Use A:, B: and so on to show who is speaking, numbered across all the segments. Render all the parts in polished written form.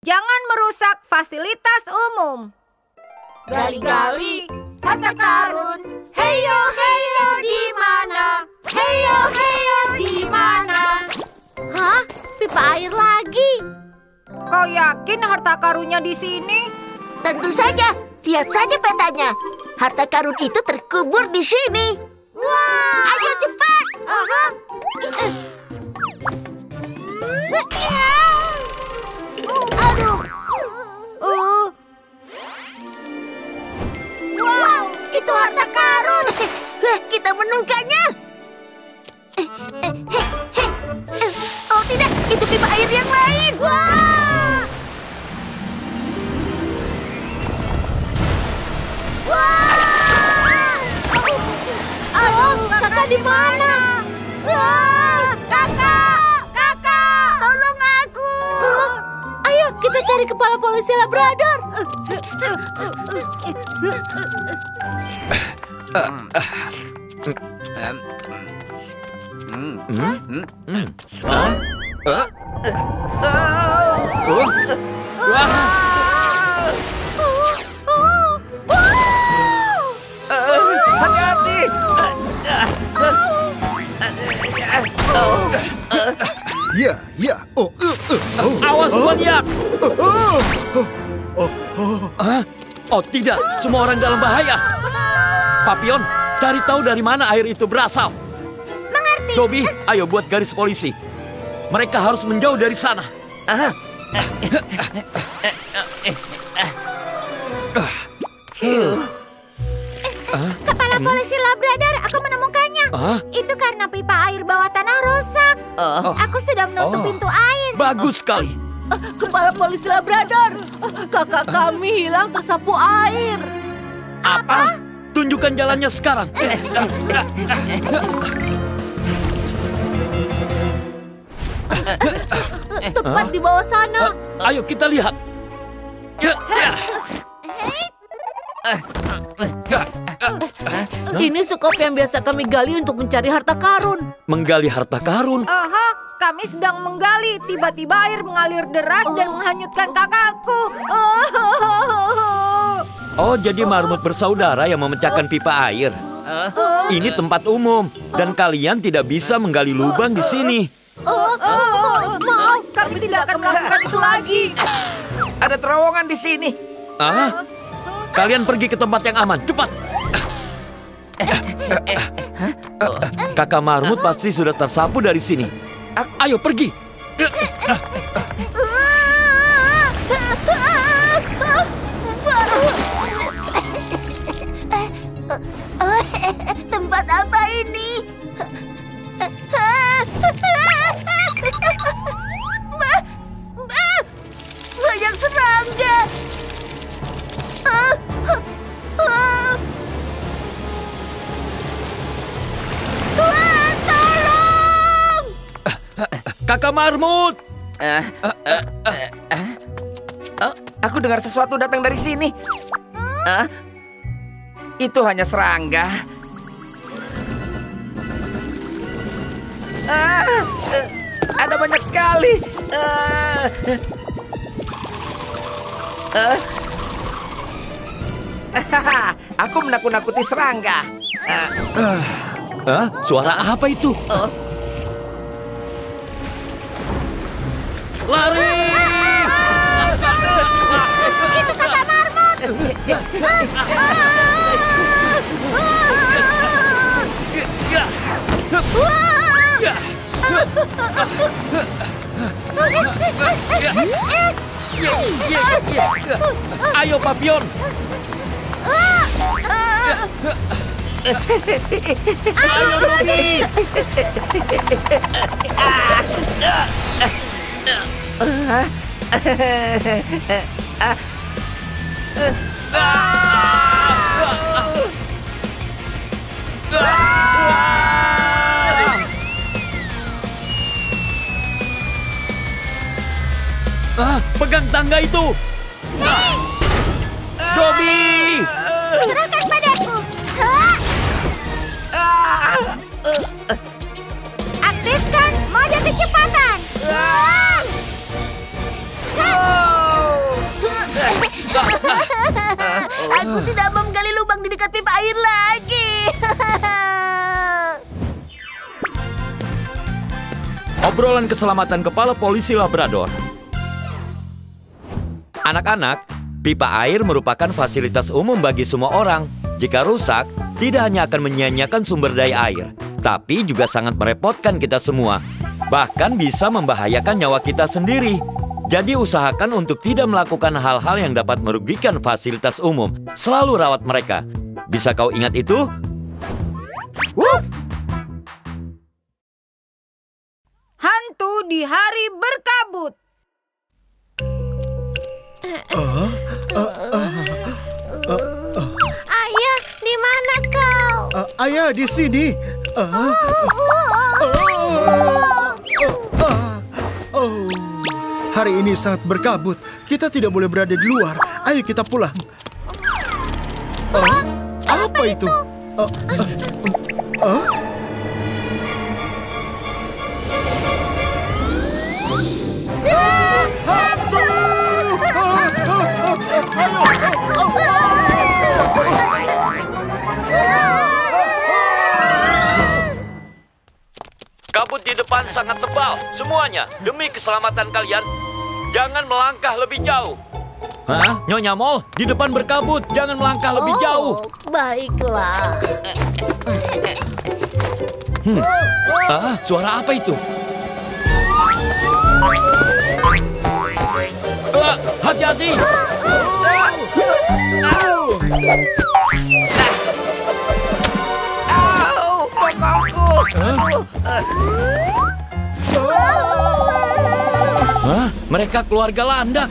A: Jangan merusak fasilitas umum.
B: Gali-gali harta karun. Heyo heyo di mana? Heyo heyo di mana? Hah? Pipa air lagi?
A: Kau yakin harta karunnya di sini?
B: Tentu saja. Lihat saja petanya. Harta karun itu terkubur di sini. Wah! Ayo cepat. Aduh. Wow, itu harta karun. Kita menemukannya. Oh tidak, itu pipa air yang lain. Wah! Wah! Aduh, kakak di mana? Wah, kakak, tolong aku. Ayo kita cari kepala polisi Labrador.
C: Hati-hati!
D: Ya.
E: Awas, maniak! Oh tidak, semua orang dalam bahaya. Papion, cari tahu dari mana air itu berasal.
B: Mengerti?
E: Dobby, ayo buat garis polisi. Mereka harus menjauh dari sana.
B: Kepala polisi Labrador, aku menemukannya. Itu karena pipa air bawah tanah rusak. Aku sudah menutup pintu air.
E: Bagus sekali.
F: Kepala polisi Labrador, kakak kami hilang tersapu air.
E: Apa? Tunjukkan jalannya sekarang.
F: Tepat di bawah sana.
E: Ayo kita lihat.
F: Ini sekop yang biasa kami gali untuk mencari harta karun.
E: Menggali harta karun.
A: Aha, kami sedang menggali. Tiba-tiba air mengalir deras dan menghanyutkan kakakku.
E: Oh, jadi marmut bersaudara yang memecahkan pipa air. Ini tempat umum dan kalian tidak bisa menggali lubang di sini.
A: Maaf, kami tidak akan melakukan itu lagi.
C: Ada terowongan di sini.
E: Kalian pergi ke tempat yang aman, cepat. Kakak marmut pasti sudah tersapu dari sini. Ayo pergi.
B: Tempat apa ini? Banyak serangga. Tolong!
E: Kakak marmut.
C: Aku dengar sesuatu datang dari sini. Itu hanya serangga. Ada banyak sekali. Aku menakut-nakuti serangga.
E: Suara apa itu? Lari!
B: Itu kakak marmut.
E: Ayo, Papion.
B: Ayo, Dobby.
E: Pegang tangga itu. Dobby!
B: Serahkan padaku. Aktifkan mode kecepatan.
F: Aku tidak mau menggali lubang di dekat pipa air lagi.
E: Obrolan keselamatan kepala polisi Labrador. Anak-anak, pipa air merupakan fasilitas umum bagi semua orang. Jika rusak, tidak hanya akan menyia-nyiakan sumber daya air, tapi juga sangat merepotkan kita semua. Bahkan bisa membahayakan nyawa kita sendiri. Jadi usahakan untuk tidak melakukan hal-hal yang dapat merugikan fasilitas umum. Selalu rawat mereka. Bisa kau ingat itu? Wuff!
A: Hantu di hari berkabut.
B: Ayah, di mana kau?
D: Ayah di sini. Hari ini sangat berkabut. Kita tidak boleh berada di luar. Ayo kita pulang. Apa itu?
E: Kabut di depan sangat tebal. Semuanya, demi keselamatan kalian, jangan melangkah lebih jauh. Hah? Nyonya Mol, di depan berkabut. Jangan melangkah lebih jauh.
F: Baiklah.
E: Suara apa itu? Hati-hati!
C: Bokongku.
E: Mereka keluarga landak.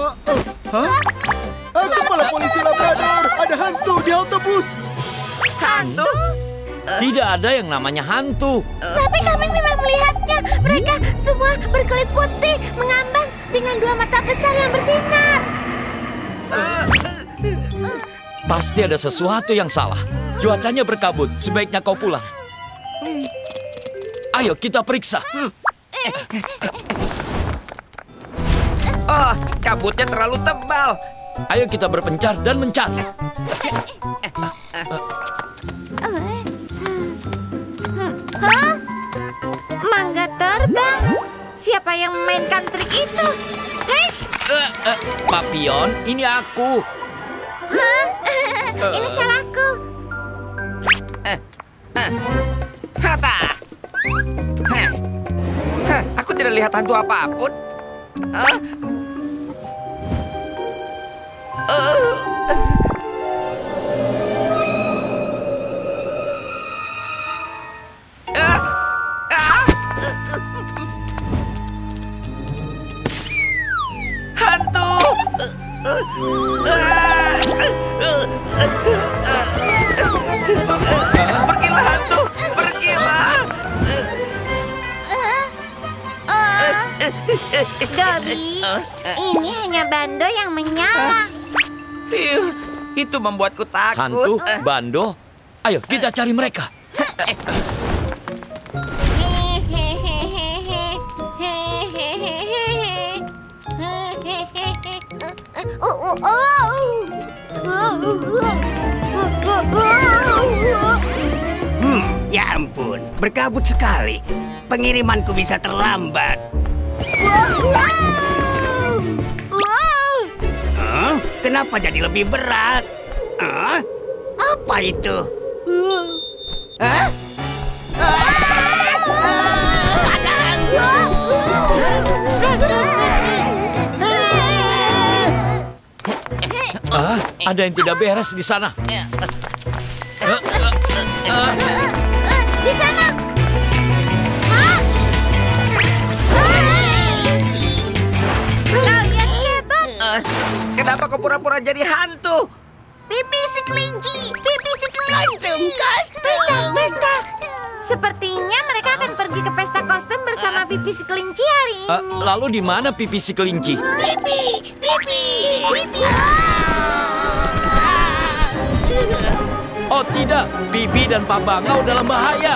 D: Kepala polisi Labrador, ada hantu di halte bus.
C: Hantu?
E: Tidak ada yang namanya hantu.
B: Tapi kami memang melihatnya. Mereka semua berkulit putih, mengambang dengan dua mata besar yang bersinar.
E: Pasti ada sesuatu yang salah. Cuacanya berkabut, sebaiknya kau pulang. Ayo kita periksa.
C: Oh, kabutnya terlalu tebal.
E: Ayo kita berpencar dan mencari.
B: Mangga terbang. Siapa yang memainkan trik itu? Hei,
E: Papion, ini aku.
B: ini salahku.
C: Hata. Aku tidak lihat hantu apapun. Hantu. Pergilah hantu, pergilah.
B: Dobby, ini hanya Bando yang menyala.
C: Itu membuatku takut.
E: Hantu, Bando. Ayo kita cari mereka.
G: Ya ampun, berkabut sekali. Pengirimanku bisa terlambat. Kenapa jadi lebih berat? Apa itu?
E: Ada yang tidak beres di sana.
B: Di sana. Kalian hebat.
C: Kenapa kau pura-pura jadi hantu?
B: Pipi si kelinci. Pipi si kelinci. Pesta. Sepertinya mereka akan pergi ke pesta kostum bersama Pipi si kelinci hari ini.
E: Lalu di mana Pipi si kelinci?
B: Pipi.
E: Oh tidak, Pipi dan Pak Bangau dalam bahaya.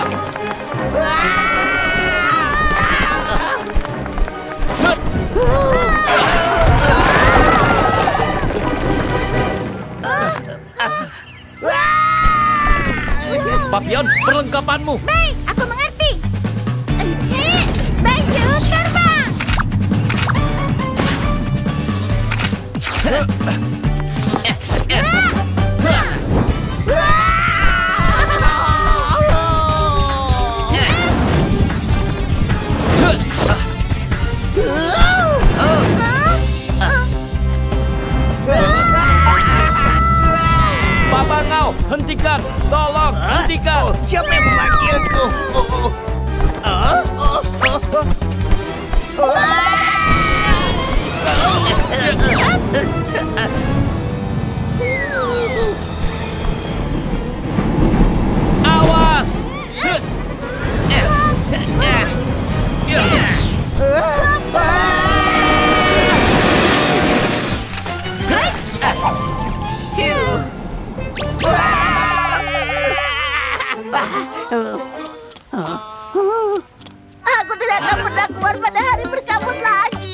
E: Papion, perlengkapanmu.
B: Baik, aku mengerti. Baju terbang.
E: Babangau, hentikan. Tolong, hentikan.
G: Siapa yang memanggilku?
E: Awas.
B: Aku tidak akan pernah keluar pada hari berkabut lagi.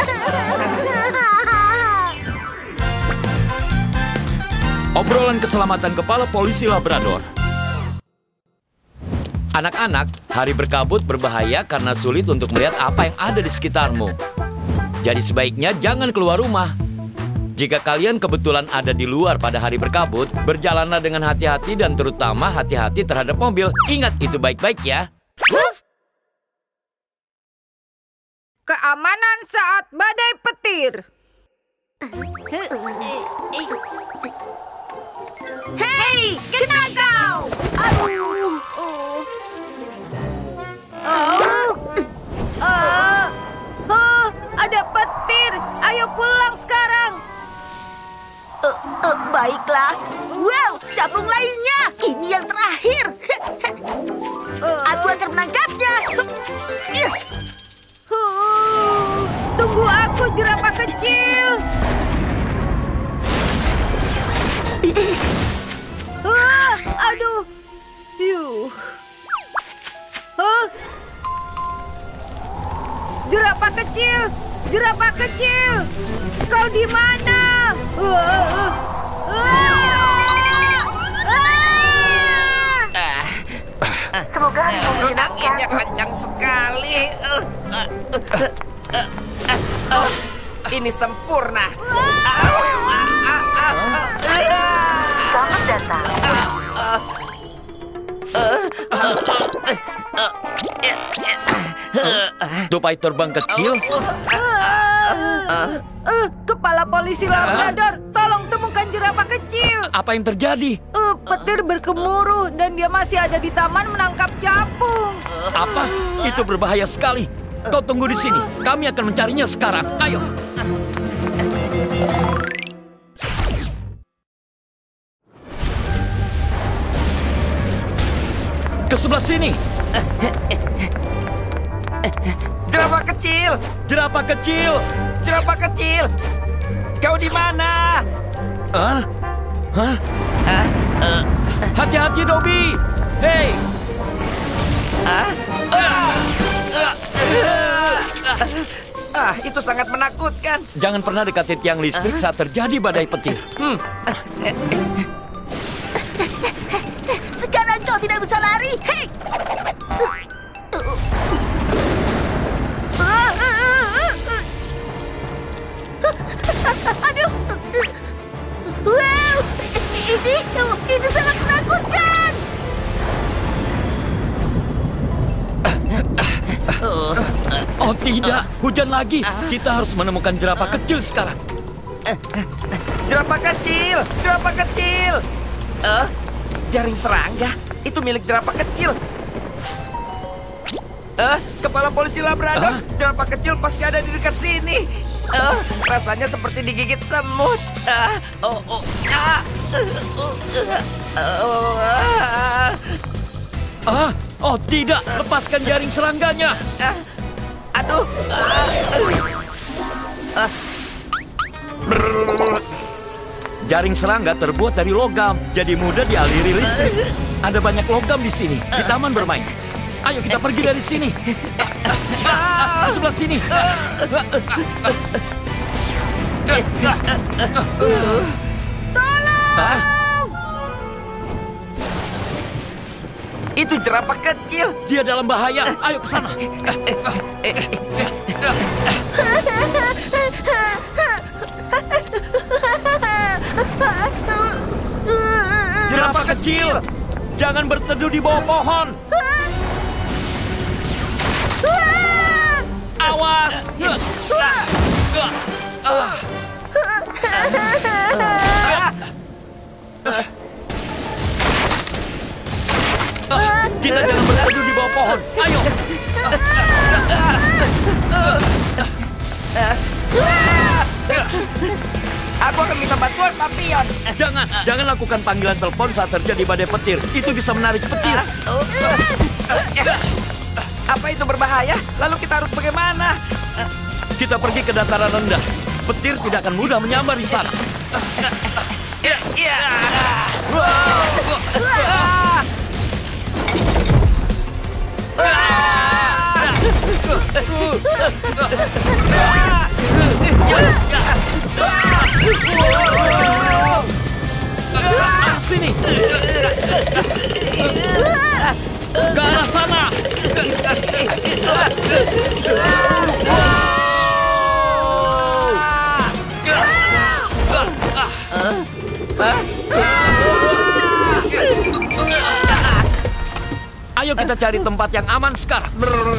E: Obrolan keselamatan kepala polisi Labrador. Anak-anak, hari berkabut berbahaya karena sulit untuk melihat apa yang ada di sekitarmu. Jadi sebaiknya jangan keluar rumah. Jika kalian kebetulan ada di luar pada hari berkabut, berjalanlah dengan hati-hati dan terutama hati-hati terhadap mobil. Ingat itu baik-baik ya.
A: Keamanan saat badai petir.
B: Hei, kena kau!
A: Ada petir. Ayo pulang sekarang.
B: Baiklah. Wow, capung lainnya. Ini yang terakhir. Aku akan menangkapnya.
A: Tunggu aku, jerapah kecil. Aduh. Fiu. Jerapah kecil. Jerapah kecil. Kau di mana?
B: Semoga
C: Anginnya kencang sekali. Ini sempurna.
B: selamat datang.
E: Tupai terbang kecil.
A: Kepala polisi Labrador, tolong temukan jerapah kecil.
E: Apa yang terjadi?
A: Petir bergemuruh dan dia masih ada di taman menangkap capung.
E: Apa? Itu berbahaya sekali. Kau tunggu di sini. Kami akan mencarinya sekarang. Ayo. Ke sebelah sini.
C: Jerapah kecil.
E: Jerapah kecil.
C: Jerapah kecil. Kau di mana?
E: Hah? Hah? Hati-hati, Dobby. Hei.
C: Itu sangat menakutkan.
E: Jangan pernah dekati tiang listrik saat terjadi badai petir.
B: Sekarang kau tidak bisa lari. Hei! Aduh! Wow! Ini sangat menakutkan.
E: Oh tidak, hujan lagi. Kita harus menemukan jerapah kecil sekarang.
C: Jerapah kecil. Jerapah kecil. Jaring serangga. Itu milik jerapah kecil. Kepala polisi Labrador. Jerapah kecil pasti ada di dekat sini. Rasanya seperti digigit semut.
E: Oh tidak, lepaskan jaring serangganya.
C: Aduh.
E: Jaring serangga terbuat dari logam, jadi mudah dialiri listrik. Ada banyak logam di sini, di taman bermain. Ayo kita pergi dari sini. Di sebelah sini.
A: Tolong!
C: Itu jerapah kecil.
E: Dia dalam bahaya. Ayo ke sana. Jerapah kecil, jangan berteduh di bawah pohon. Awas. Kita jangan berteduh di bawah pohon. Ayo.
C: Aku akan minta bantuan Papion.
E: Jangan lakukan panggilan telepon saat terjadi badai petir. Itu bisa menarik petir.
C: Apa itu berbahaya? Lalu kita harus bagaimana?
E: Kita pergi ke dataran rendah. Petir tidak akan mudah menyambar di sana. Sini. Ke arah sana. Ayo kita cari tempat yang aman sekarang.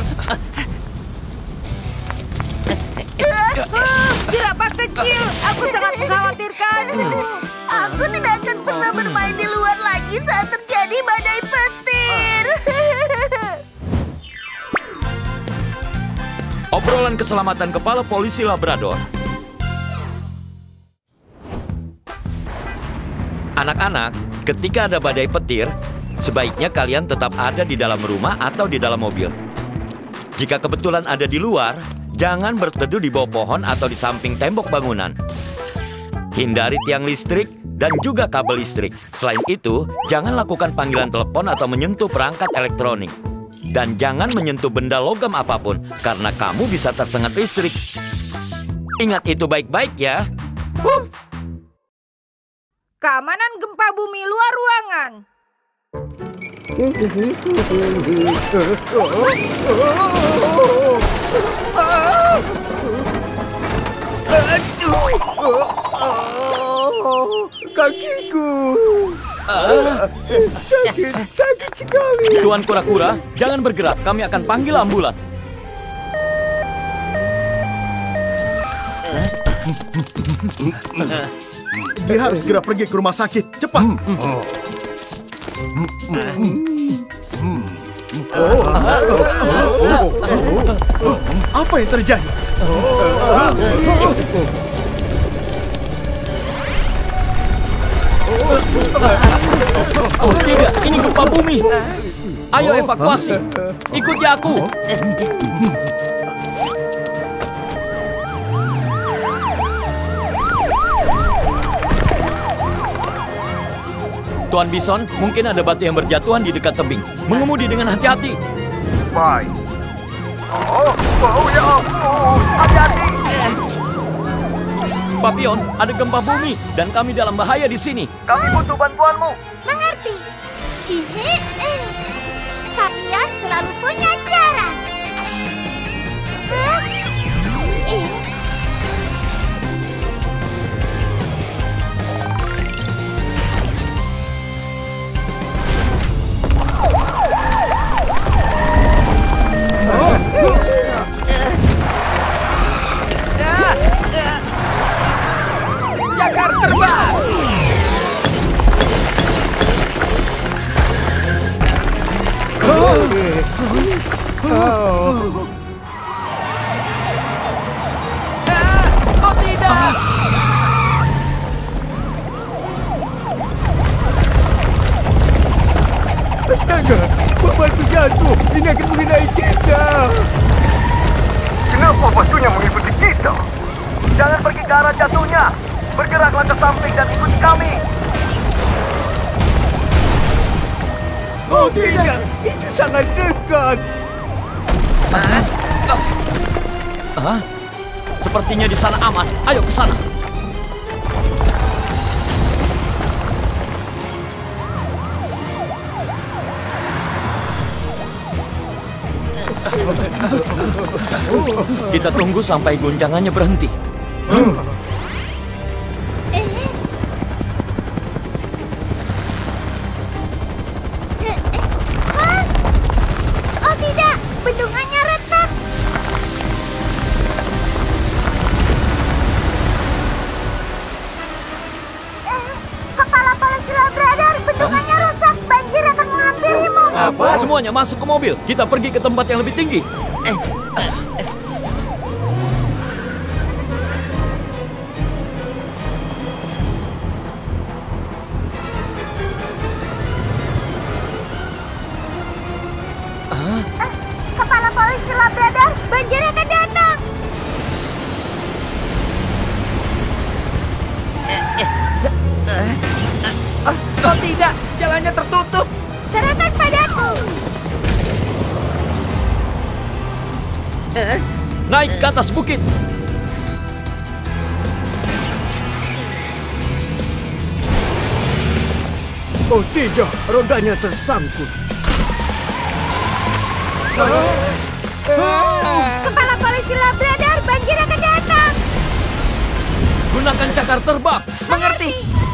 A: Jerapah kecil, aku sangat mengkhawatirkanmu.
B: Aku tidak akan pernah bermain di luar lagi saat terjadi badai petir.
E: Obrolan keselamatan kepala polisi Labrador. Anak-anak, ketika ada badai petir, sebaiknya kalian tetap ada di dalam rumah atau di dalam mobil. Jika kebetulan ada di luar, jangan berteduh di bawah pohon atau di samping tembok bangunan. Hindari tiang listrik dan juga kabel listrik. Selain itu, jangan lakukan panggilan telepon atau menyentuh perangkat elektronik. Dan jangan menyentuh benda logam apapun, karena kamu bisa tersengat listrik. Ingat itu baik-baik ya.
A: Keamanan gempa bumi luar ruangan.
D: Kakiku. Sakit sekali.
E: Tuan kura-kura, jangan bergerak. Kami akan panggil ambulan.
D: Dia harus segera pergi ke rumah sakit. Cepat. Apa yang terjadi?
E: Oh tidak, ini gempa bumi. Ayo evakuasi. Ikuti aku. Tuan Bison, mungkin ada batu yang berjatuhan di dekat tebing. Mengemudi dengan hati-hati.
H: Baik. Oh ya ampun, hati-hati.
E: Papion, ada gempa bumi dan kami dalam bahaya di sini.
H: Kami butuh bantuanmu.
B: Mengerti? Papion selalu punya cara.
C: Jakar terbang. Oh tidak.
D: Astaga, batu jatuh. Ini akan mengenai kita.
H: Kenapa batunya mengikuti kita? Jangan pergi ke arah jatuhnya. Bergeraklah ke samping dan ikuti kami.
D: Oh tidak, itu sangat dekat.
E: Sepertinya di sana aman. Ayo ke sana. Kita tunggu sampai guncangannya berhenti.
B: Oh tidak, bendungannya retak. Kepala polisi Labrador, bendungannya rusak. Banjir akan mengambilmu.
E: Semuanya masuk ke mobil. Kita pergi ke tempat yang lebih tinggi.
B: Kepala polisi Labrador, banjir akan datang.
C: Oh tidak, jalannya tertutup.
B: Serahkan padaku.
E: Naik ke atas bukit.
G: Oh tidak, rodanya tersangkut.
B: Kepala polisi Labrador, banjir akan datang.
E: Gunakan cakar terbang.
C: Mengerti?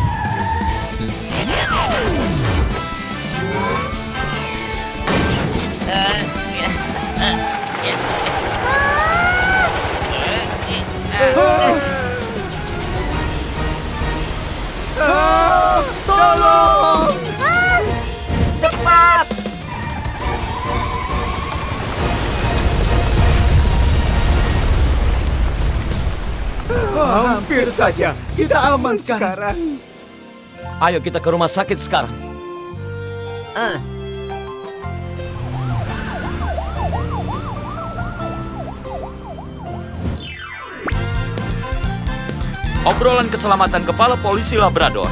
D: Tolong!
C: Cepat!
D: Hampir saja. Kita aman sekarang.
E: Ayo kita ke rumah sakit sekarang. Obrolan keselamatan kepala polisi Labrador.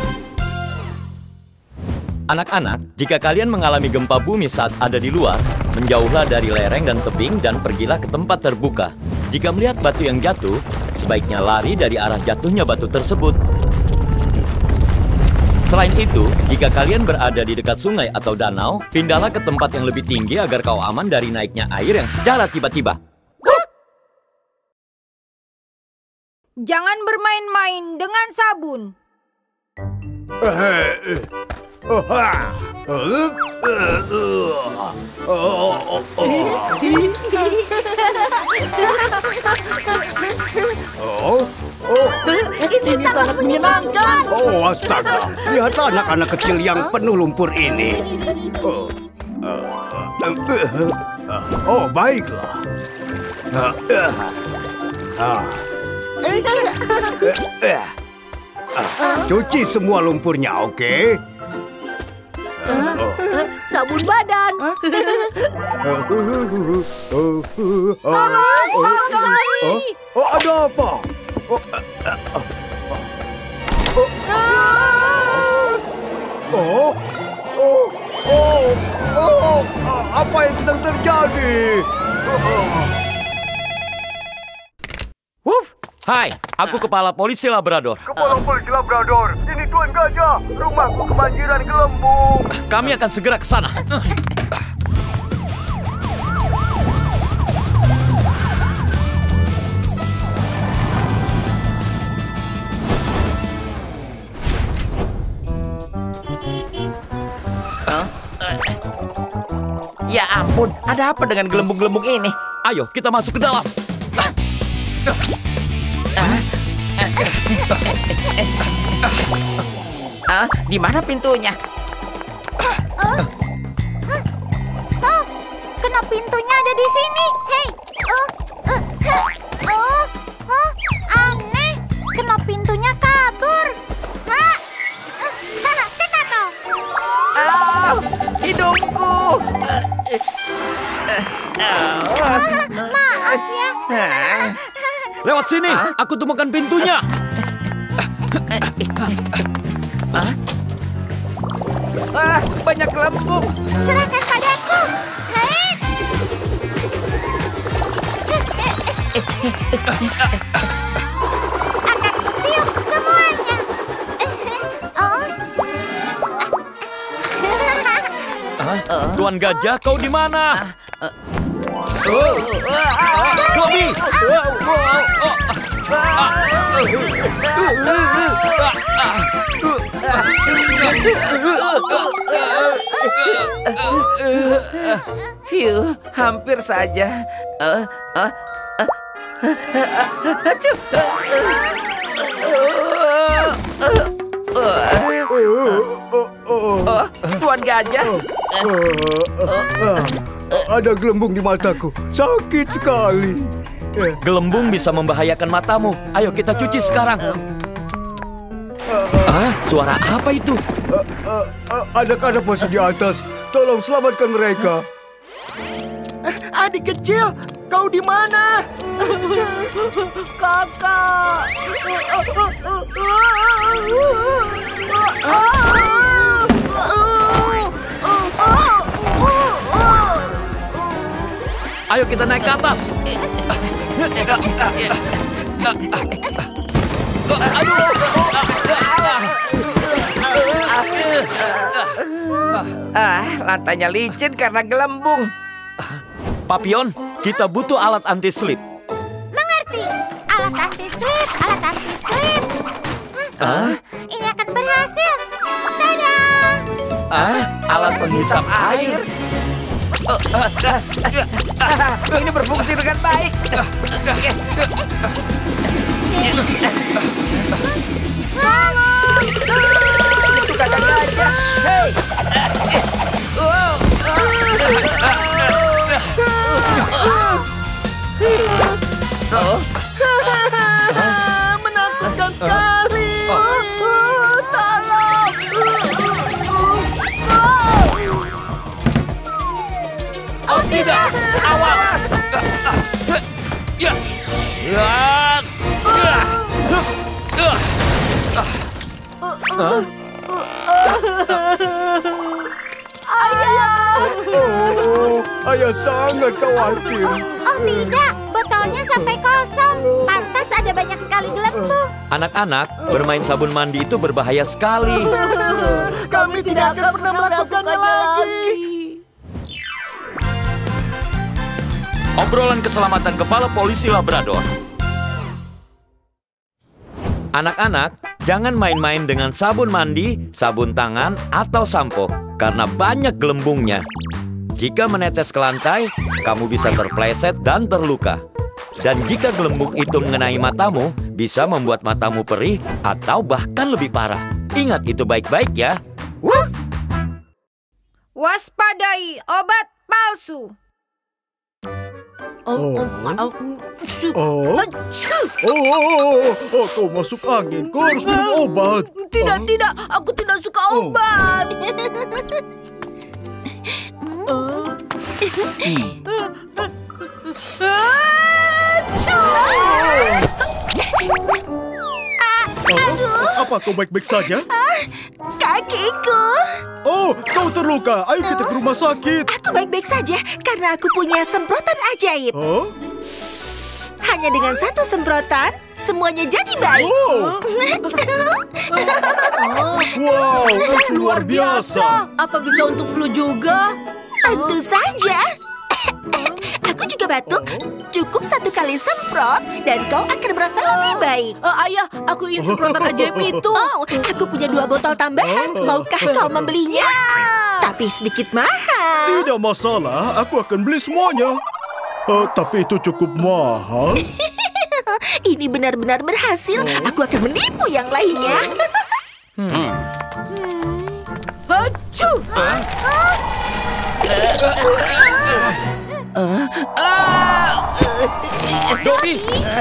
E: Anak-anak, jika kalian mengalami gempa bumi saat ada di luar, menjauhlah dari lereng dan tebing dan pergilah ke tempat terbuka. Jika melihat batu yang jatuh, sebaiknya lari dari arah jatuhnya batu tersebut. Selain itu, jika kalian berada di dekat sungai atau danau, pindahlah ke tempat yang lebih tinggi agar kau aman dari naiknya air yang secara tiba-tiba.
A: Jangan bermain-main dengan sabun.
F: Ini sangat menyenangkan.
G: Oh, astaga. Lihat anak-anak kecil yang penuh lumpur ini. Oh, baiklah. Cuci semua lumpurnya, oke?
F: Sabun badan.
G: Oh, ada apa? Apa yang sedang terjadi?
E: Wuf! Hai, aku kepala polisi Labrador.
H: Kepala polisi Labrador, ini Tuan Gajah. Rumahku kebanjiran gelembung.
E: Kami akan segera ke sana.
C: Ya ampun, ada apa dengan gelembung-gelembung ini?
E: Ayo, kita masuk ke dalam.
C: Di mana pintunya?
B: Oh, kenapa pintunya ada di sini? Hei, aneh. Kenapa pintunya kabur? Kena kau.
C: Hidungku!
B: Maaf ya.
E: Lewat sini, aku temukan pintunya.
C: Banyak gelembung.
B: Serahkan padaku. Hei. Akan kutiup semuanya.
E: Tuan Gajah, kau di mana? Dobby!
C: Phew, hampir saja. Acuh. Tuan Gajah.
G: Ada gelembung di mataku. Sakit sekali.
E: Gelembung bisa membahayakan matamu. Ayo kita cuci sekarang. Suara apa itu?
G: Anak-anak masih di atas. Tolong selamatkan mereka.
D: Adik kecil, kau di mana?
F: Kakak.
E: Ayo kita naik ke atas.
C: Lantainya licin karena gelembung.
E: Papion, kita butuh alat anti-slip.
B: Mengerti? Alat anti-slip, alat anti-slip. Ini akan berhasil. Tada!
E: Alat penghisap air.
C: Ini berfungsi dengan baik. Itu kadang gajah. Hei.
F: Menakutkan sekali. Tolong.
E: Oh tidak, awas.
G: Ayah sangat khawatir.
B: Oh tidak, botolnya sampai kosong. Pantas ada banyak sekali gelembung.
E: Anak-anak, bermain sabun mandi itu berbahaya sekali.
F: Kami tidak akan pernah melakukannya lagi.
E: Obrolan keselamatan kepala polisi Labrador. Anak-anak, jangan main-main dengan sabun mandi, sabun tangan, atau sampo karena banyak gelembungnya. Jika menetes ke lantai, kamu bisa terpleset dan terluka. Dan jika gelembung itu mengenai matamu, bisa membuat matamu perih atau bahkan lebih parah. Ingat itu baik-baik ya.
A: Waspadai obat palsu.
D: Kau masuk angin. Kau harus minum obat.
F: Tidak, aku tidak suka obat.
D: Apa kau baik-baik saja?
B: Kakiku.
D: Oh, kau terluka. Ayo kita ke rumah sakit.
B: Aku baik-baik saja karena aku punya semprotan ajaib.
D: Oh?
B: Hanya dengan satu semprotan, semuanya jadi baik.
D: Wow, itu luar biasa.
F: Apa bisa untuk flu juga?
B: Tentu saja. Aku juga batuk. Cukup satu kali semprot dan kau akan merasa lebih baik.
F: Ayah, aku ingin semprotan ajaib itu.
B: Oh, aku punya 2 botol tambahan. Maukah kau membelinya? Tapi sedikit mahal.
D: Tidak masalah, aku akan beli semuanya. Tapi itu cukup mahal.
B: Ini benar-benar berhasil. Aku akan menipu yang lainnya.
F: Hacu!
E: Dobby!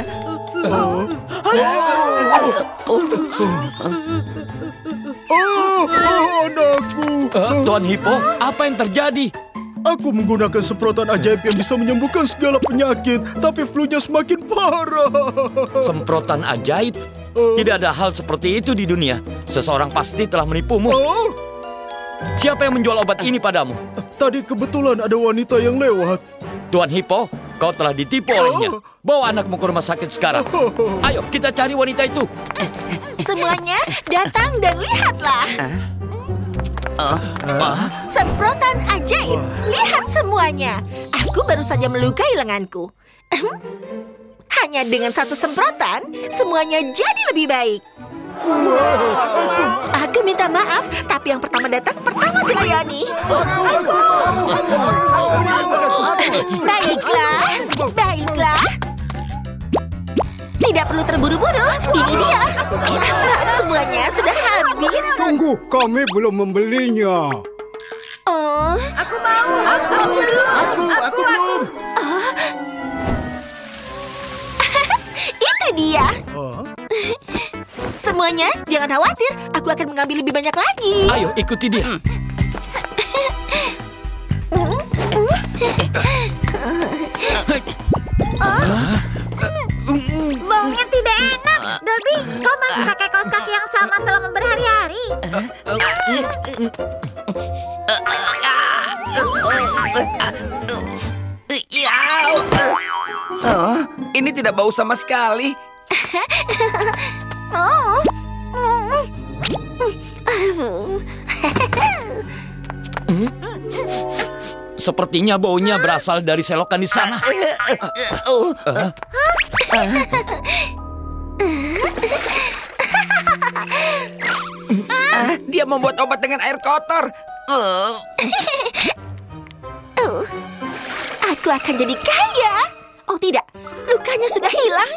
D: Anakku.
E: Tuan Hippo, apa yang terjadi?
D: Aku menggunakan semprotan ajaib yang bisa menyembuhkan segala penyakit, tapi flu-nya semakin parah.
E: Semprotan ajaib? Tidak ada hal seperti itu di dunia. Seseorang pasti telah menipumu.
D: Oh,
E: Siapa yang menjual obat ini padamu?
D: tadi kebetulan ada wanita yang lewat.
E: Tuan Hippo, kau telah ditipu olehnya. Bawa anakmu ke rumah sakit sekarang. Ayo, kita cari wanita itu.
B: Semuanya datang dan lihatlah. Semprotan ajaib. Lihat semuanya. Aku baru saja melukai lenganku. Hanya dengan satu semprotan, semuanya jadi lebih baik. Aku minta maaf, tapi yang pertama datang, pertama dilayani. Baiklah. Tidak perlu terburu-buru, ini dia. Semuanya sudah habis.
G: Tunggu, kami belum membelinya.
B: Oh,
A: Aku mau. Aku belum.
B: Itu dia. Semuanya, jangan khawatir. Aku akan mengambil lebih banyak lagi.
I: Ayo, ikuti dia.
B: Baunya tidak enak. Dolby, kau masih pakai kaos kaki yang sama selama berhari-hari.
C: Ini tidak bau sama sekali.
I: Sepertinya baunya berasal dari selokan di sana.
C: Dia membuat obat dengan air kotor.
B: Aku akan jadi kaya. Oh tidak, lukanya sudah hilang.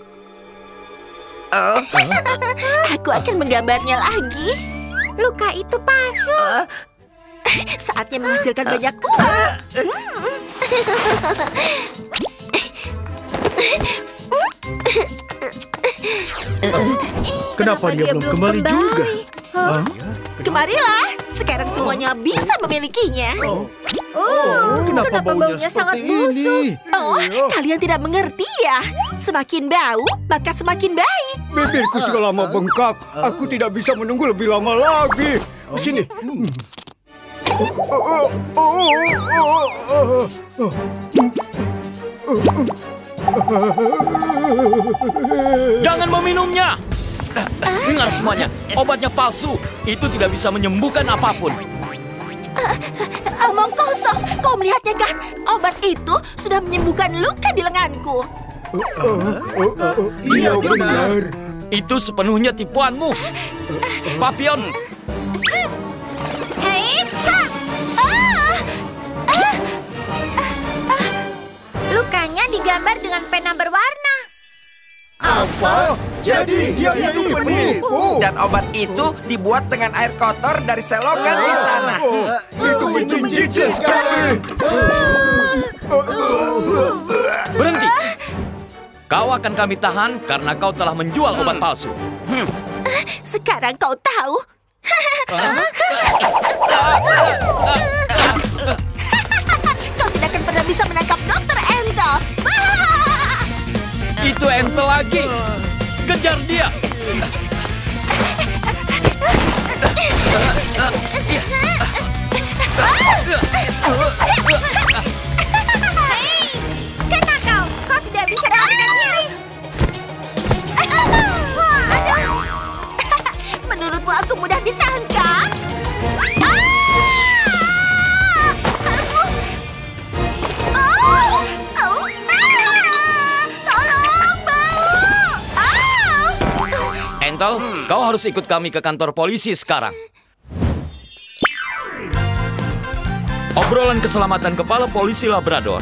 B: Aku akan menggambarnya lagi. Luka itu palsu. Saatnya menghasilkan banyak uang.
D: Kenapa dia belum kembali juga?
B: Kemarilah, sekarang semuanya bisa memilikinya.
D: Kenapa baunya
A: sangat
D: seperti
A: busuk?
D: ini?
B: Oh, kalian tidak mengerti ya? Semakin bau, maka semakin baik.
G: Bibirku sudah lama bengkak. Aku tidak bisa menunggu lebih lama lagi. Sini.
I: Jangan meminumnya. Dengar semuanya, obatnya palsu. Itu tidak bisa menyembuhkan apapun.
B: Omong kosong, kau melihatnya kan? Obat itu sudah menyembuhkan luka di lenganku.
G: Iya benar.
I: Itu sepenuhnya tipuanmu. Papion,
B: Lukanya digambar dengan pena berwarna.
G: Apa? Jadi dia itu penipu.
C: Dan obat itu dibuat dengan air kotor dari selokan di sana.
G: Itu menjijikkan sekali.
I: berhenti. Kau akan kami tahan karena kau telah menjual obat palsu.
B: Sekarang kau tahu. Kau tidak akan pernah bisa menangkap Dr. Entel.
I: Itu Entel lagi. Kejar dia.
B: Kena kau. Kau tidak bisa melarikan diri. Menurutmu aku mudah ditangkap? Tolong, bau!
I: Entel, kau harus ikut kami ke kantor polisi sekarang. Obrolan keselamatan kepala polisi Labrador.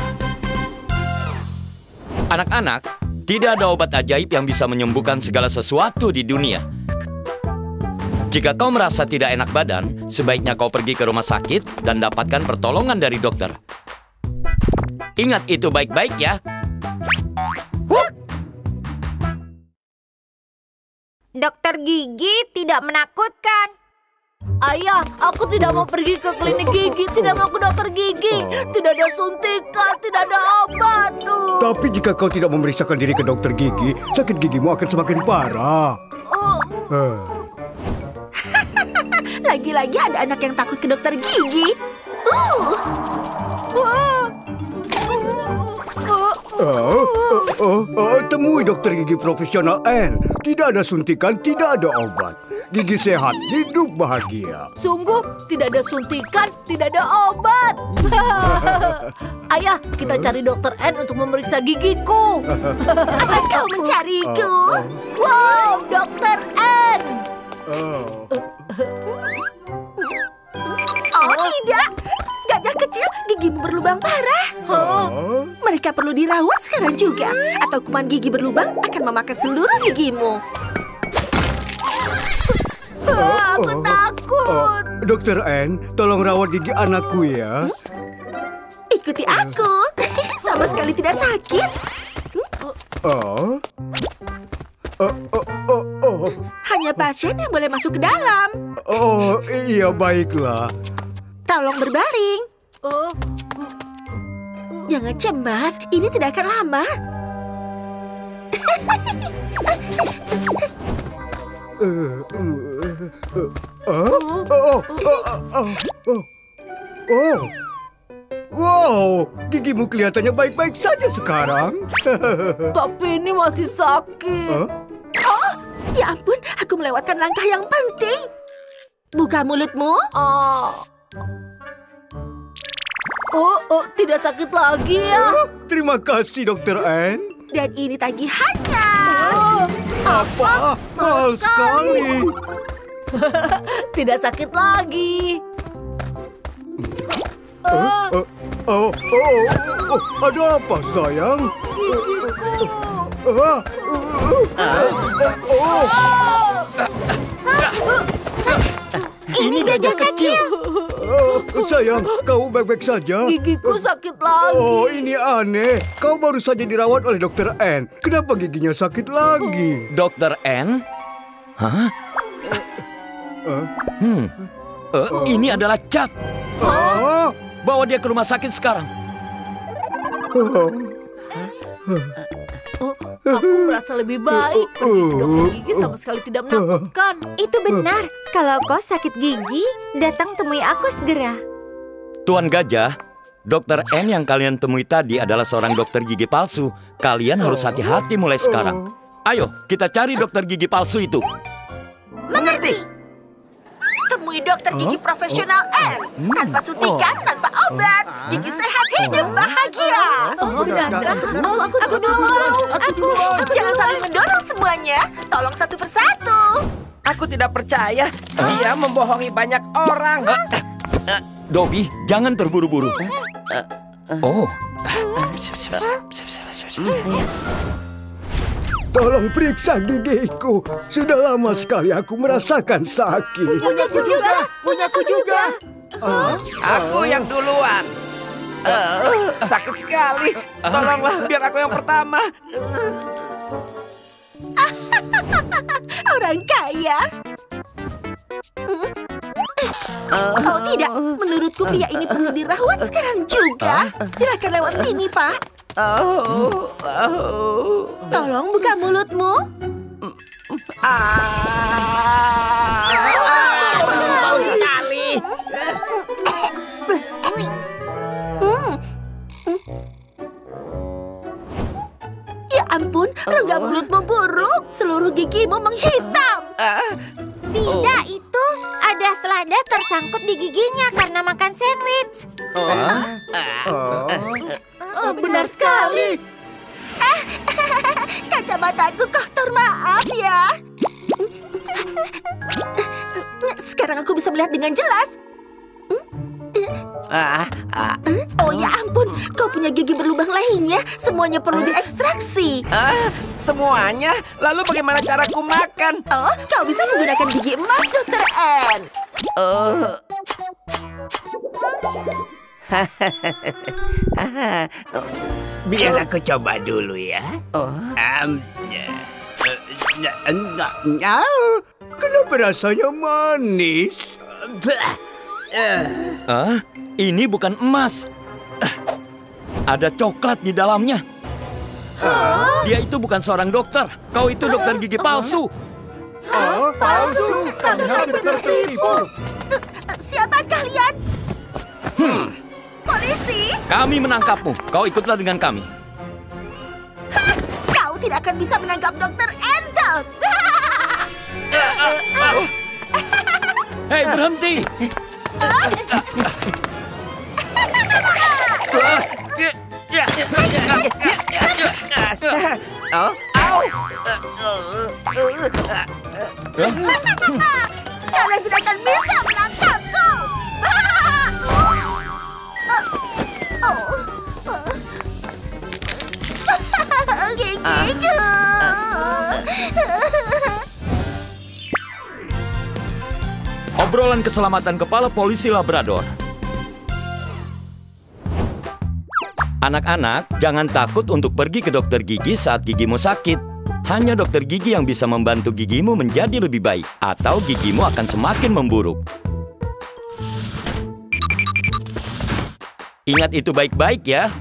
I: Anak-anak, tidak ada obat ajaib yang bisa menyembuhkan segala sesuatu di dunia. Jika kau merasa tidak enak badan, sebaiknya kau pergi ke rumah sakit dan dapatkan pertolongan dari dokter. Ingat itu baik-baik ya.
A: Dokter gigi tidak menakutkan.
F: Ayah, aku tidak mau pergi ke klinik gigi, tidak mau ke dokter gigi. Tidak ada suntikan, tidak ada obat.
G: Tapi jika kau tidak memeriksakan diri ke dokter gigi, sakit gigimu akan semakin parah.
B: Lagi-lagi ada anak yang takut ke dokter gigi.
G: temui dokter gigi profesional Anne. Tidak ada suntikan, tidak ada obat. Gigi sehat, hidup bahagia.
F: Sungguh, tidak ada suntikan, tidak ada obat. Ayah, kita cari dokter N untuk memeriksa gigiku.
B: Apa kau mencariku?
F: Wow, dokter N.
B: Oh tidak, gajah kecil gigimu berlubang parah. Mereka perlu dirawat sekarang juga, atau kuman gigi berlubang akan memakan seluruh gigimu.
F: Aku takut.
G: Dokter Anne, tolong rawat gigi anakku ya.
B: Ikuti aku, sama sekali tidak sakit. Hanya pasien yang boleh masuk ke dalam.
G: Oh, iya baiklah.
B: Tolong berbaring. Jangan cemas, ini tidak akan lama.
G: Wow, gigimu kelihatannya baik-baik saja sekarang.
F: Tapi ini masih sakit.
B: Oh, ya ampun, aku melewatkan langkah yang penting. Buka mulutmu.
F: Tidak sakit lagi ya.
G: Terima kasih, Dokter Anne.
B: Dan ini tagihannya.
G: Apa? Mahal sekali.
F: Tidak sakit lagi.
G: Ada apa, sayang?
E: Ini gajah kecil.
G: Sayang, kau baik-baik saja?
F: Gigiku sakit lagi.
G: Oh, ini aneh. Kau baru saja dirawat oleh Dokter Anne. Kenapa giginya sakit lagi?
E: Dokter N? Hah? Ini adalah cat. Bawa dia ke rumah sakit sekarang.
F: Aku merasa lebih baik. Pergi ke dokter gigi sama sekali tidak menakutkan.
A: Itu benar. Kalau kau sakit gigi, datang temui aku segera.
E: Tuan Gajah, Dokter N yang kalian temui tadi adalah seorang dokter gigi palsu. Kalian harus hati-hati mulai sekarang. Ayo, kita cari dokter gigi palsu itu.
B: Mengerti? Temui dokter gigi profesional N. Tanpa suntikan, tanpa obat. Gigi sehat, hidup bahagia.
A: Benarkah?
B: Aku dulu. Jangan saling mendorong semuanya. Tolong satu persatu.
C: Aku tidak percaya. Dia membohongi banyak orang.
E: Dobby, jangan terburu-buru.
G: Tolong periksa gigiku. Sudah lama sekali aku merasakan sakit.
B: Punyaku juga.
C: Aku yang duluan. Sakit sekali. Tolonglah biar aku yang pertama.
B: Orang kaya. Oh tidak, menurutku pria ini perlu dirawat sekarang juga. Silakan lewat sini, Pak. Tolong buka mulutmu.
C: Sekali.
B: Ya ampun, rongga mulutmu buruk. Seluruh gigimu menghitam.
A: Tidak, itu ada selada tersangkut di giginya karena makan sandwich.
B: Benar sekali. Kacamataku kotor, maaf ya. Sekarang aku bisa melihat dengan jelas. Oh ya ampun, kau punya gigi berlubang lainnya. Semuanya perlu diekstraksi.
C: Semuanya? Lalu bagaimana caraku makan?
B: Oh, kau bisa menggunakan gigi emas, Dokter N.
J: Biar aku coba dulu ya.
G: Kenapa rasanya manis?
E: Ini bukan emas. Ada coklat di dalamnya. Dia itu bukan seorang dokter. Kau itu dokter gigi palsu.
G: Palsu? Kami hampir tertipu.
B: Siapa kalian? Polisi?
E: Kami menangkapmu. Kau ikutlah dengan kami.
B: Kau tidak akan bisa menangkap Dr. Endo.
I: Hei, berhenti!
C: Oh, au!
B: Kalian tidak akan bisa menangkapku. Gigiku.
I: Obrolan keselamatan kepala polisi Labrador. Anak-anak, jangan takut untuk pergi ke dokter gigi saat gigimu sakit. Hanya dokter gigi yang bisa membantu gigimu menjadi lebih baik, atau gigimu akan semakin memburuk. Ingat itu baik-baik ya.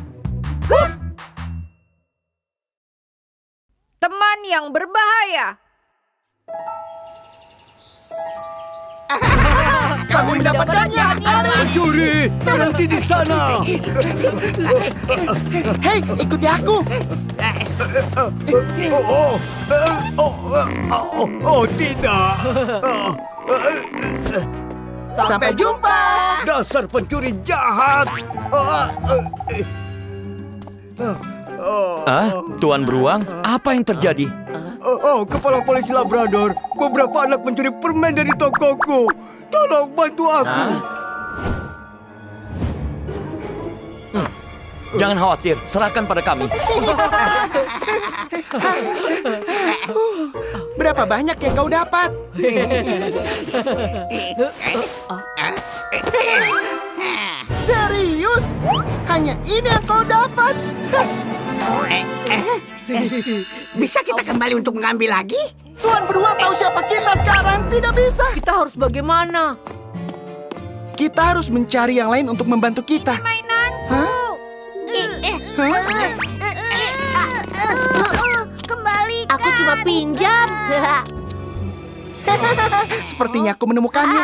A: Teman yang berbahaya.
G: Kami mendapatkannya. Pencuri, berhenti di sana.
K: Hei, ikuti aku.
G: Oh, tidak.
K: Sampai jumpa.
G: Dasar pencuri jahat.
I: Tuan Beruang, apa yang terjadi?
G: Kepala polisi Labrador. Beberapa anak mencuri permen dari tokoku. Tolong bantu aku.
I: Jangan khawatir, serahkan pada kami.
K: Berapa banyak yang kau dapat? Serius? Hanya ini yang kau dapat?
J: Bisa kita kembali untuk mengambil lagi?
K: Tuan Beruang tahu siapa kita sekarang. Tidak bisa.
F: Kita harus bagaimana?
K: Kita harus mencari yang lain untuk membantu kita.
A: Mainanku. Kembalikan.
F: Aku cuma pinjam.
K: Sepertinya aku menemukannya.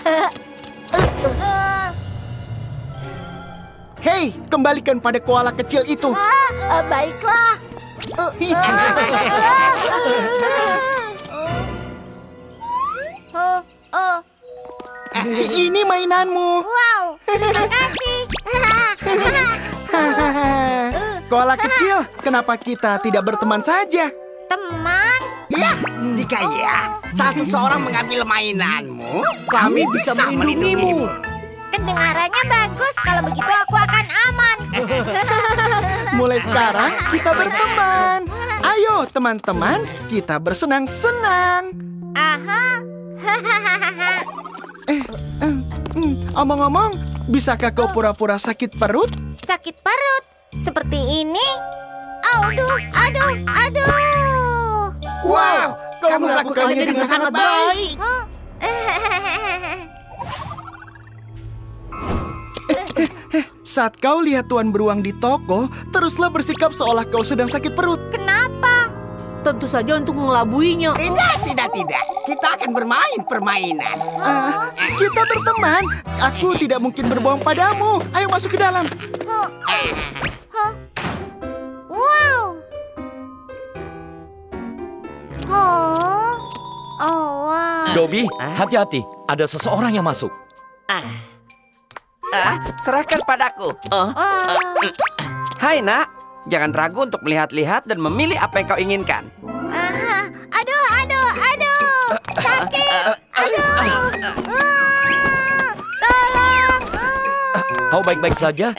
K: Hei, kembalikan pada koala kecil itu.
F: Baiklah.
K: Ini mainanmu.
A: Wow, terima kasih.
K: Koala kecil, kenapa kita tidak berteman saja?
A: Teman.
J: Ya, jika saat seseorang mengambil mainanmu, kami bisa melindungimu.
A: Kedengarannya bagus. Kalau begitu aku akan aman.
K: Mulai sekarang kita berteman. Ayo teman-teman, kita bersenang-senang.
A: Aha.
K: Omong-omong, bisakah kau pura-pura sakit perut?
A: Sakit perut. Seperti ini. Aduh.
K: Wow, kau melakukannya dengan sangat baik. Saat kau lihat Tuan Beruang di toko, teruslah bersikap seolah kau sedang sakit perut.
A: Kenapa?
F: Tentu saja untuk mengelabuinya.
J: Tidak. Kita akan bermain permainan.
K: Kita berteman. Aku tidak mungkin berbohong padamu. Ayo masuk ke dalam.
A: Wow. Wow.
I: Dobby, hati-hati. Ada seseorang yang masuk.
C: Serahkan padaku. Hai nak, jangan ragu untuk melihat-lihat dan memilih apa yang kau inginkan.
A: Aduh. Sakit. Tolong.
I: Kau baik-baik saja?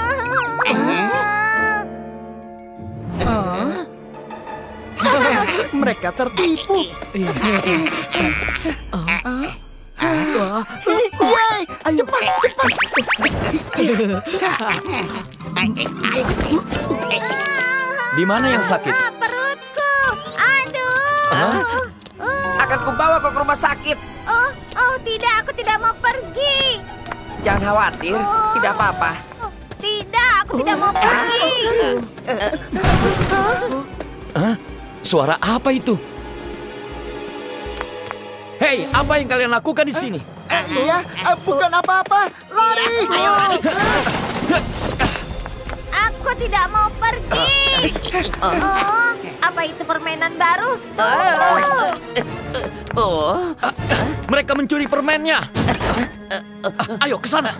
K: Mereka tertipu. Yeay, cepat.
I: Di mana yang sakit?
A: Perutku. Aduh.
C: Akan kubawa kau ke rumah sakit.
A: Oh, tidak. Aku tidak mau pergi.
C: Jangan khawatir, tidak apa-apa.
A: Tidak, aku tidak mau pergi.
I: Suara apa itu? Hei, apa yang kalian lakukan di sini?
K: Iya, bukan apa-apa. Lari.
A: Aku tidak mau pergi. Apa Apa itu permainan baru?
I: Mereka mencuri permennya. Ayo ke sana.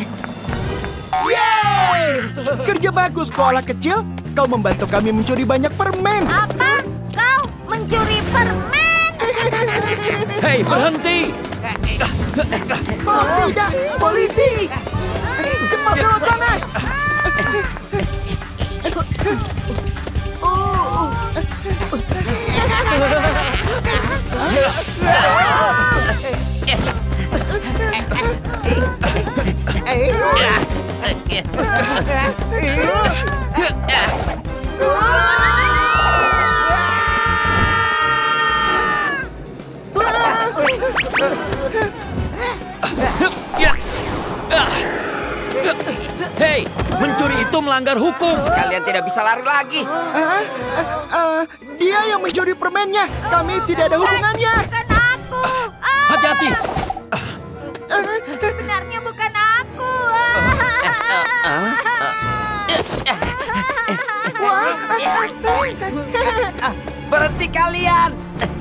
K: Yeay! Kerja bagus, koala kecil. Kau membantu kami mencuri banyak permen.
A: Apa? Kau mencuri permen?
I: Hei, berhenti.
K: Oh, tidak, polisi! Cepat lewat sana!
I: Hei, mencuri itu melanggar hukum.
C: Kalian tidak bisa lari lagi.
K: Dia yang mencuri permennya. Kami tidak ada hubungannya.
A: Bukan aku.
I: Hati-hati.
A: Sebenarnya bukan aku.
C: Berhenti kalian.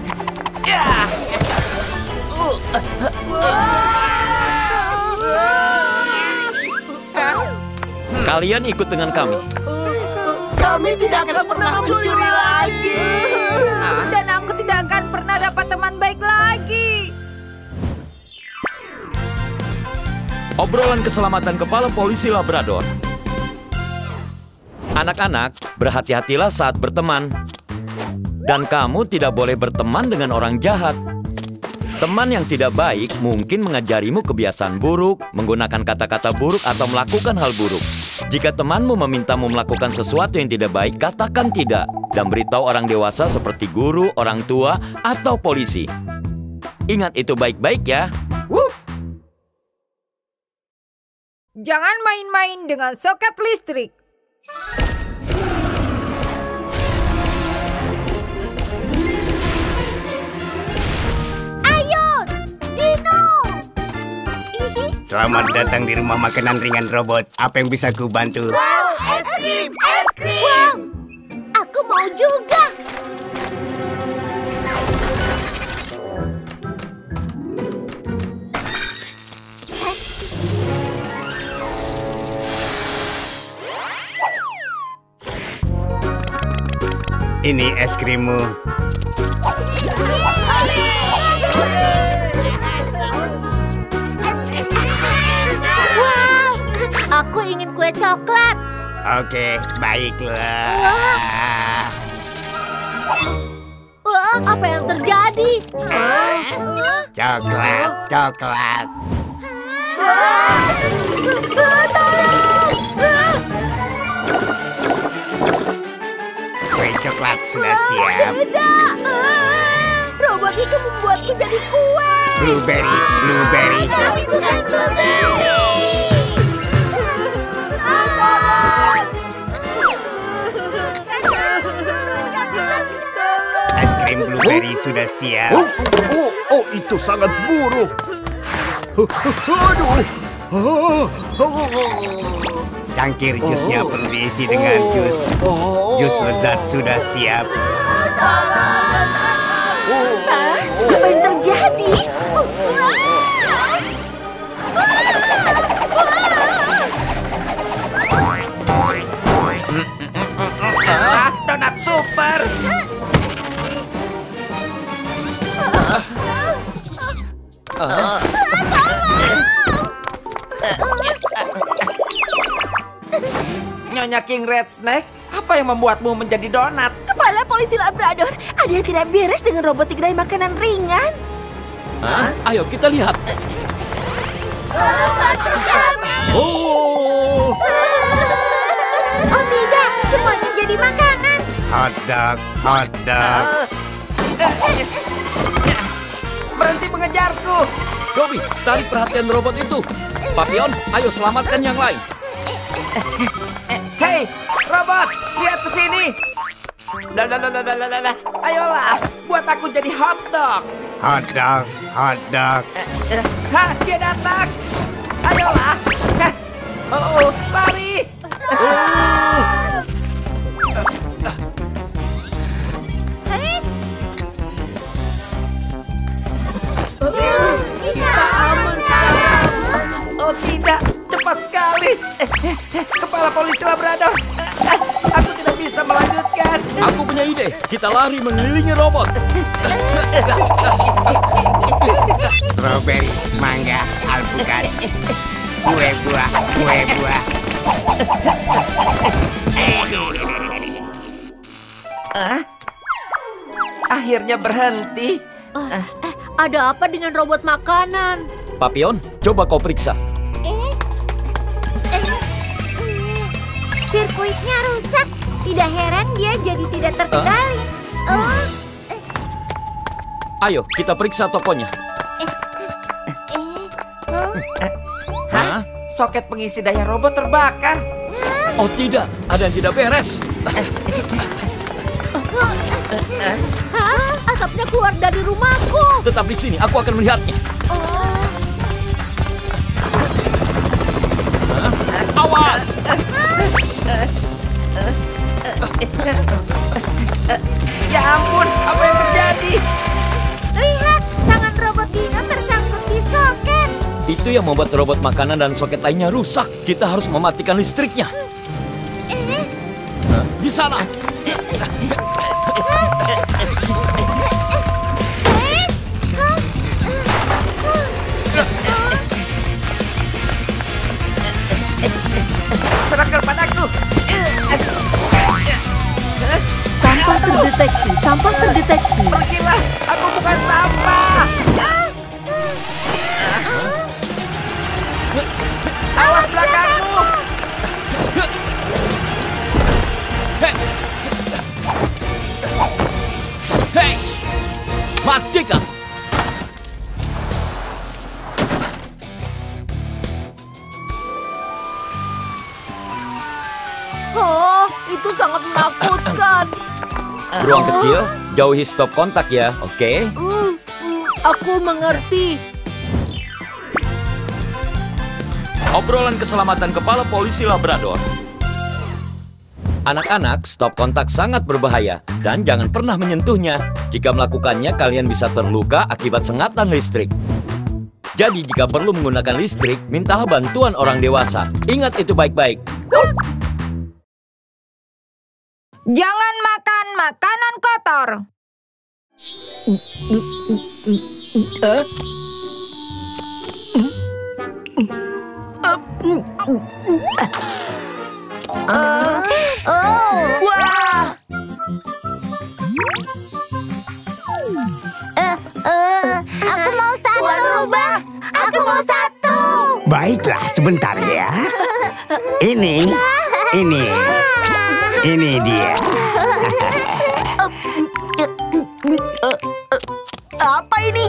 I: Kalian ikut dengan kami.
K: Kami tidak akan pernah mencuri lagi.
A: Dan aku tidak akan pernah dapat teman baik lagi.
I: Obrolan keselamatan kepala polisi Labrador. Anak-anak, berhati-hatilah saat berteman. Dan kamu tidak boleh berteman dengan orang jahat. Teman yang tidak baik mungkin mengajarimu kebiasaan buruk, menggunakan kata-kata buruk, atau melakukan hal buruk. Jika temanmu memintamu melakukan sesuatu yang tidak baik, katakan tidak. Dan beritahu orang dewasa seperti guru, orang tua, atau polisi. Ingat itu baik-baik ya. Wuh!
A: Jangan main-main dengan soket listrik.
F: Ayo, Dino.
J: Selamat datang di rumah makanan ringan robot. Apa yang bisa ku bantu?
F: Wow, es krim, es krim. Wow, aku mau juga.
J: Ini es krimmu.
F: Wow, aku ingin kue coklat.
J: Oke, baiklah.
F: Wah, apa yang terjadi?
J: Coklat, coklat. Kue coklat sudah siap.
F: Tidak. Robot itu membuatku jadi kue.
J: Blueberry, blueberry.
F: Tapi bukan blueberry.
J: Es krim blueberry sudah siap.
D: Oh, itu sangat buruk. Aduh.
J: Cangkir jusnya perlu diisi dengan jus. Jus lezat sudah siap.
B: Apa yang terjadi?
C: Donat super. Nyonya King Red Snake, apa yang membuatmu menjadi donat?
B: Kepala polisi Labrador, ada yang tidak beres dengan robot kedai makanan ringan.
I: Hah? Ayo kita lihat.
A: Oh tidak, semuanya jadi makanan.
J: Hot dog, hot dog.
C: Berhenti mengejarku.
I: Gobi, tarik perhatian robot itu. Papillon, ayo selamatkan yang lain.
C: Hei, robot, lihat ke sini. Ayolah, buat aku jadi hot dog.
J: Hot dog, hot dog.
C: Hah, dia datang. Ayolah. Oh, lari. Kepala polisi Labrador. Aku tidak bisa melanjutkan.
I: Aku punya ide. Kita lari mengelilingi robot.
J: Strawberry, mangga, alpukat, kue buah.
C: Akhirnya berhenti.
F: Ada apa dengan robot makanan?
I: Papion, coba kau periksa.
A: Sirkuitnya rusak. Tidak heran dia jadi tidak terkendali.
I: Ayo, kita periksa tokonya.
C: Hah? Soket pengisi daya robot terbakar.
I: Oh tidak, ada yang tidak beres.
F: Asapnya keluar dari rumahku.
I: Tetap di sini, aku akan melihatnya. Awas!
C: Ya ampun, apa yang terjadi?
A: Lihat, tangan robot Dino tersangkut di soket.
I: Itu yang membuat robot makanan dan soket lainnya rusak. Kita harus mematikan listriknya. Di sana.
C: Serahkan padaku.
F: Tanpa terdeteksi.
C: Pergilah, aku bukan sampah. Awas belakangmu.
I: Hei, matikan.
F: Oh, itu sangat menakutkan.
I: Beruang kecil, jauhi stop kontak ya, oke?
F: Aku mengerti.
I: Obrolan keselamatan kepala polisi Labrador. Anak-anak, stop kontak sangat berbahaya dan jangan pernah menyentuhnya. Jika melakukannya, kalian bisa terluka akibat sengatan listrik. Jadi, jika perlu menggunakan listrik, mintalah bantuan orang dewasa. Ingat itu baik-baik.
A: Jangan makan makanan kotor.
B: Wah!
A: Aku mau satu. Aku mau satu.
J: Baiklah, sebentar ya. Ini dia.
B: Apa ini?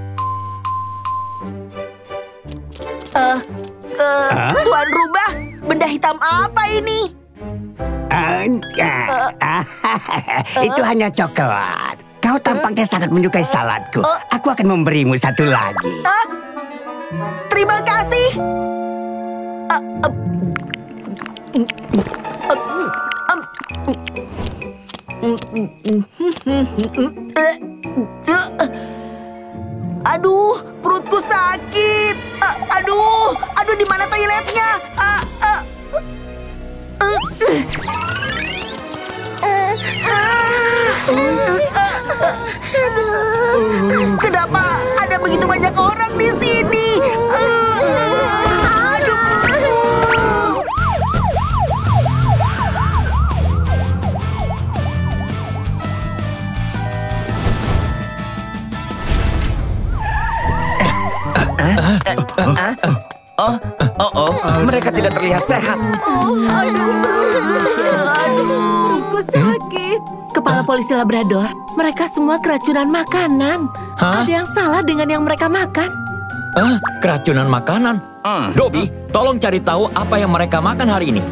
B: Tuan Rubah, benda hitam apa ini?
J: Itu hanya coklat. Kau tampaknya sangat menyukai saladku. Aku akan memberimu satu lagi.
B: Terima kasih. Aduh, perutku sakit. Aduh, di mana toiletnya? Kenapa ada begitu banyak orang di sini?
C: Mereka tidak terlihat sehat.
F: Aku sakit. Kepala polisi Labrador, mereka semua keracunan makanan.
I: Hah?
F: Ada yang salah dengan yang mereka makan.
I: Keracunan makanan? Dobby, tolong cari tahu apa yang mereka makan hari ini.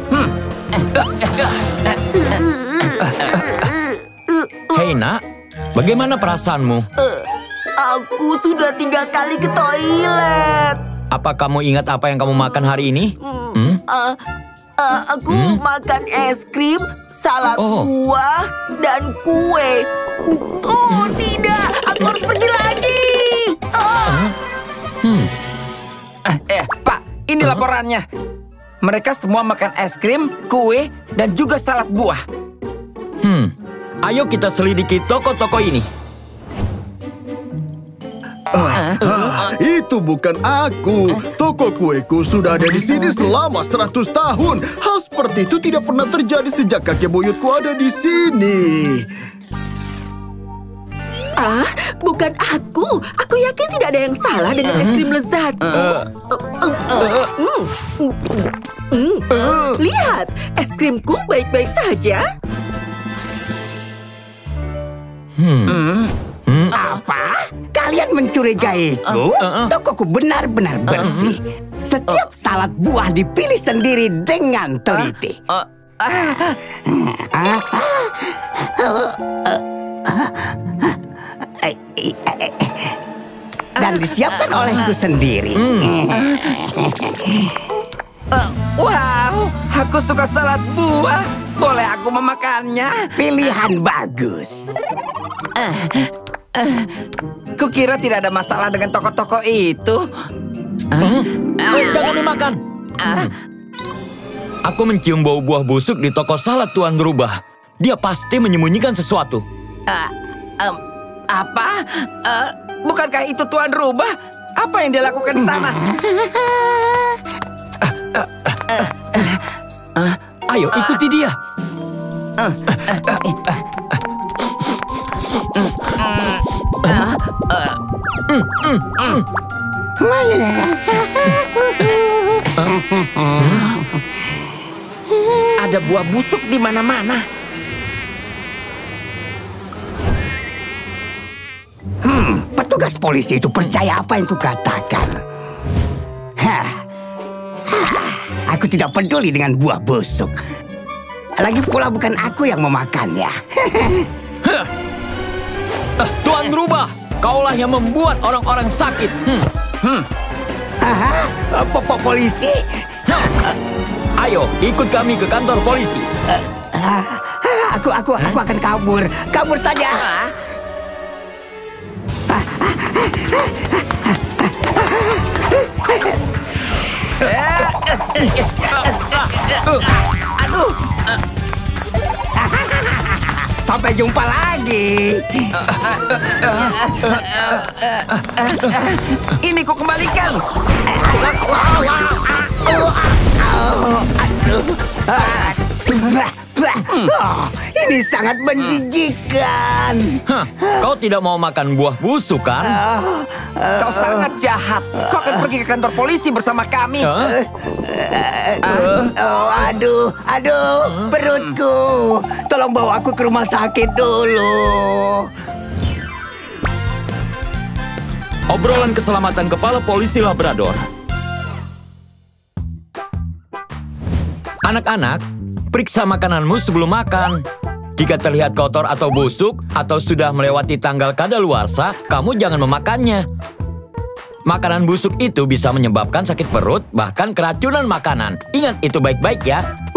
I: Hei nak, bagaimana perasaanmu?
B: Aku sudah 3 kali ke toilet.
I: Apa kamu ingat apa yang kamu makan hari ini?
B: Aku makan es krim, salad buah, dan kue. Oh tidak, aku harus pergi lagi.
C: Pak, ini laporannya. Mereka semua makan es krim, kue, dan juga salad buah.
I: Ayo kita selidiki toko-toko ini.
D: Itu bukan aku. Toko kueku sudah ada di sini selama 100 tahun. Hal seperti itu tidak pernah terjadi sejak kakek buyutku ada di sini.
B: Bukan aku. Aku yakin tidak ada yang salah dengan es krim lezat. Lihat, es krimku baik-baik saja.
J: Apa? Kalian mencurigaiku? Tokoku benar-benar bersih. Setiap salad buah dipilih sendiri dengan teliti. Dan disiapkan olehku sendiri.
C: Wow, aku suka salad buah. Boleh aku memakannya?
J: Pilihan bagus.
C: Kukira tidak ada masalah dengan toko-toko itu.
I: Jangan dimakan. Aku mencium bau buah busuk di toko salad Tuan Rubah. Dia pasti menyembunyikan sesuatu.
C: Apa? Bukankah itu Tuan Rubah? Apa yang dia lakukan di sana?
I: Ayo ikuti dia.
C: Ada buah busuk di mana-mana.
J: Petugas polisi itu percaya apa yang kukatakan. Aku tidak peduli dengan buah busuk. Lagi pula bukan aku yang memakannya.
I: Tuan Rubah, kaulah yang membuat orang-orang sakit.
J: Polisi?
I: Ayo, ikut kami ke kantor polisi.
J: Aku akan kabur. Kabur saja.
C: Aduh.
J: Sampai jumpa lagi.
C: Ini ku kembalikan.
J: Ini sangat menjijikan.
I: Kau tidak mau makan buah busuk kan?
C: Kau sangat jahat. Kau akan pergi ke kantor polisi bersama kami.
J: Aduh, perutku. Tolong bawa aku ke rumah sakit dulu.
I: Obrolan keselamatan kepala polisi Labrador. Anak-anak, periksa makananmu sebelum makan. Jika terlihat kotor atau busuk, atau sudah melewati tanggal kadaluarsa, kamu jangan memakannya. Makanan busuk itu bisa menyebabkan sakit perut, bahkan keracunan makanan. Ingat itu baik-baik ya.